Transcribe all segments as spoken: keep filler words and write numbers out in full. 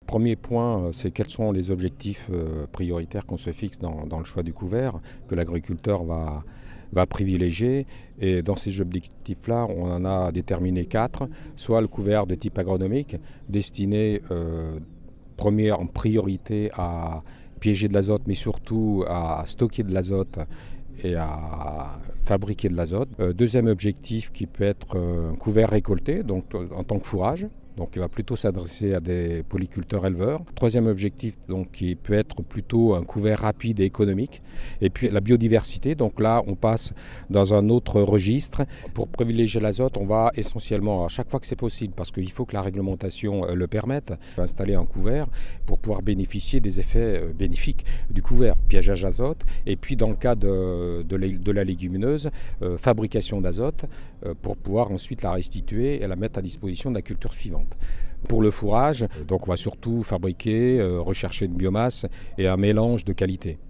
Premier point, c'est quels sont les objectifs prioritaires qu'on se fixe dans, dans le choix du couvert, que l'agriculteur va, va privilégier. Et dans ces objectifs-là, on en a déterminé quatre. Soit le couvert de type agronomique, destiné euh, première en priorité à piéger de l'azote, mais surtout à stocker de l'azote et à fabriquer de l'azote. Euh, deuxième objectif qui peut être euh, un couvert récolté, donc en tant que fourrage. Donc il va plutôt s'adresser à des polyculteurs éleveurs. Troisième objectif, donc, qui peut être plutôt un couvert rapide et économique. Et puis la biodiversité, donc là on passe dans un autre registre. Pour privilégier l'azote, on va essentiellement, à chaque fois que c'est possible, parce qu'il faut que la réglementation le permette, installer un couvert pour pouvoir bénéficier des effets bénéfiques du couvert. Piégeage azote, et puis dans le cas de, de, la, de la légumineuse, euh, fabrication d'azote euh, pour pouvoir ensuite la restituer et la mettre à disposition de la culture suivante. Pour le fourrage, donc on va surtout fabriquer, euh, rechercher une biomasse et un mélange de qualité,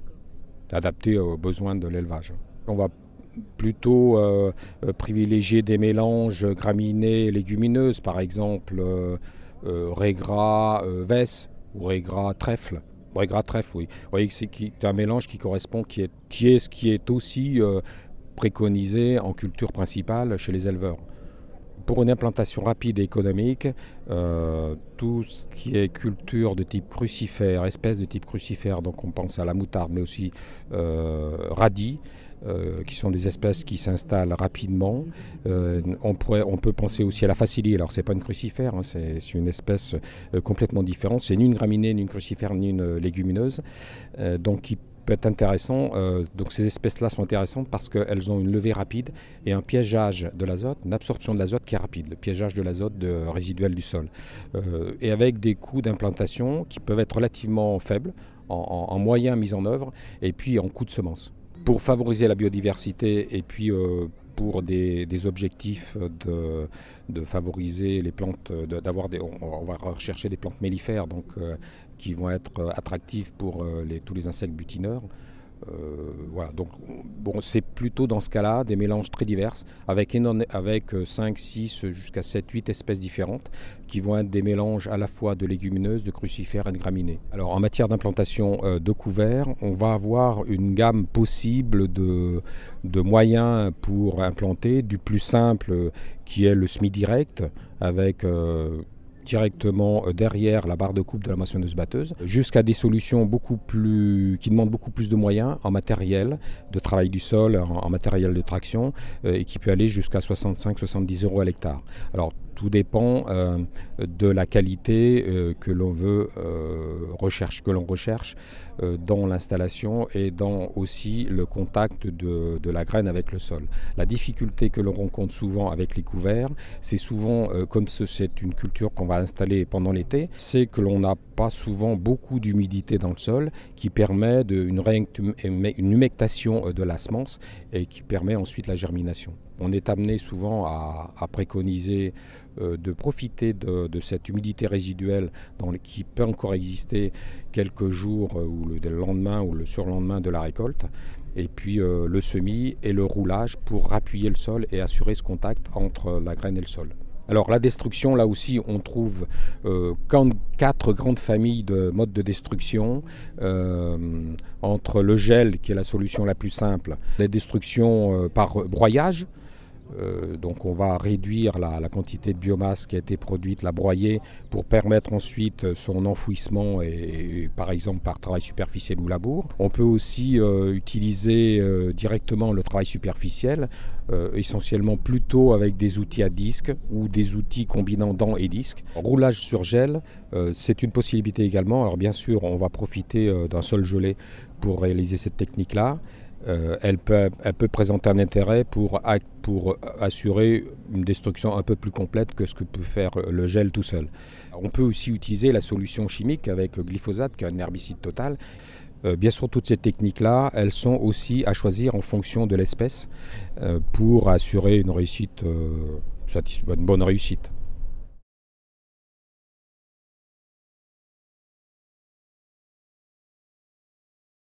adapté aux besoins de l'élevage. On va plutôt euh, privilégier des mélanges graminées et légumineuses, par exemple euh, euh, régras euh, vesse ou régras trèfle. Régras trèfle, oui. Vous voyez que c'est un mélange qui correspond, qui est, qui est ce qui est aussi euh, préconisé en culture principale chez les éleveurs. Pour une implantation rapide et économique, euh, tout ce qui est culture de type crucifère, espèces de type crucifère, donc on pense à la moutarde, mais aussi euh, radis, euh, qui sont des espèces qui s'installent rapidement. Euh, on, pourrait, on peut penser aussi à la facilie. Alors c'est pas une crucifère, hein, c'est une espèce euh, complètement différente. C'est ni une graminée, ni une crucifère, ni une légumineuse, euh, donc qui peut être intéressant. Euh, donc ces espèces-là sont intéressantes parce qu'elles ont une levée rapide et un piégeage de l'azote, une absorption de l'azote qui est rapide, le piégeage de l'azote de, résiduel du sol. Euh, et avec des coûts d'implantation qui peuvent être relativement faibles, en, en, en moyens mis en œuvre, et puis en coûts de semences. Pour favoriser la biodiversité et puis euh, pour des, des objectifs de, de favoriser les plantes, d'avoir des, on va rechercher des plantes mellifères donc, euh, qui vont être attractives pour euh, les, tous les insectes butineurs. Euh, voilà, donc bon, c'est plutôt dans ce cas-là des mélanges très divers avec, avec cinq, six jusqu'à sept, huit espèces différentes qui vont être des mélanges à la fois de légumineuses, de crucifères et de graminées. Alors en matière d'implantation euh, de couverts, on va avoir une gamme possible de, de moyens pour implanter, du plus simple qui est le semis direct avec euh, directement derrière la barre de coupe de la moissonneuse-batteuse, jusqu'à des solutions beaucoup plus, qui demandent beaucoup plus de moyens en matériel de travail du sol, en, en matériel de traction, euh, et qui peut aller jusqu'à soixante-cinq à soixante-dix euros à l'hectare. Alors tout dépend euh, de la qualité euh, que l'on veut euh, recherche, que l'on recherche euh, dans l'installation et dans aussi le contact de, de la graine avec le sol. La difficulté que l'on rencontre souvent avec les couverts, c'est souvent, euh, comme c'est une culture qu'on va installer pendant l'été, c'est que l'on n'a pas souvent beaucoup d'humidité dans le sol qui permet de, une, une humectation de la semence et qui permet ensuite la germination. On est amené souvent à, à préconiser euh, de profiter de, de cette humidité résiduelle dans le, qui peut encore exister quelques jours euh, ou le, le lendemain ou le surlendemain de la récolte, et puis euh, le semis et le roulage pour appuyer le sol et assurer ce contact entre la graine et le sol. Alors la destruction, là aussi, on trouve euh, quatre grandes familles de modes de destruction, euh, entre le gel, qui est la solution la plus simple, les destructions euh, par broyage. Euh, donc on va réduire la, la quantité de biomasse qui a été produite, la broyer pour permettre ensuite son enfouissement et, et par exemple par travail superficiel ou labour. On peut aussi euh, utiliser euh, directement le travail superficiel, euh, essentiellement plutôt avec des outils à disque ou des outils combinant dents et disques. Roulage sur gel, euh, c'est une possibilité également. Alors bien sûr on va profiter euh, d'un sol gelé pour réaliser cette technique-là. Euh, elle, peut, elle peut présenter un intérêt pour, pour assurer une destruction un peu plus complète que ce que peut faire le gel tout seul. On peut aussi utiliser la solution chimique avec le glyphosate, qui est un herbicide total. Euh, bien sûr, toutes ces techniques-là, elles sont aussi à choisir en fonction de l'espèce euh, pour assurer une réussite, euh, une bonne réussite.